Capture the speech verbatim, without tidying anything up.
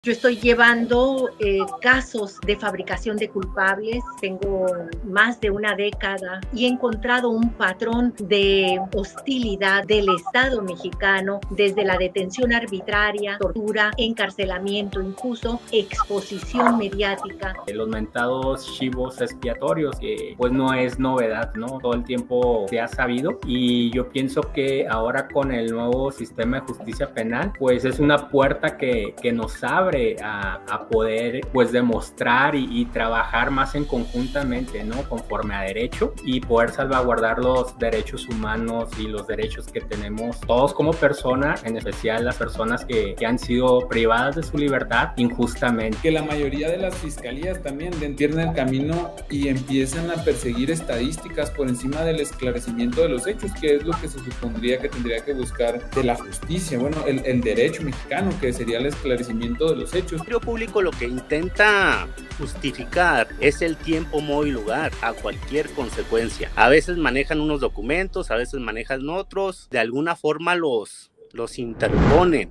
Yo estoy llevando eh, casos de fabricación de culpables, tengo más de una década y he encontrado un patrón de hostilidad del Estado mexicano desde la detención arbitraria, tortura, encarcelamiento injusto, exposición mediática. Los mentados chivos expiatorios, que pues no es novedad, ¿no? Todo el tiempo se ha sabido y yo pienso que ahora con el nuevo sistema de justicia penal, pues es una puerta que, que nos abre A, a poder pues demostrar y, y trabajar más en conjuntamente, ¿no? Conforme a derecho y poder salvaguardar los derechos humanos y los derechos que tenemos todos como personas, en especial las personas que, que han sido privadas de su libertad injustamente. Que la mayoría de las fiscalías también pierden el camino y empiezan a perseguir estadísticas por encima del esclarecimiento de los hechos, que es lo que se supondría que tendría que buscar de la justicia, bueno, el, el derecho mexicano, que sería el esclarecimiento de los hechos. El Ministerio Público lo que intenta justificar es el tiempo, modo y lugar a cualquier consecuencia. A veces manejan unos documentos, a veces manejan otros, de alguna forma los, los interponen.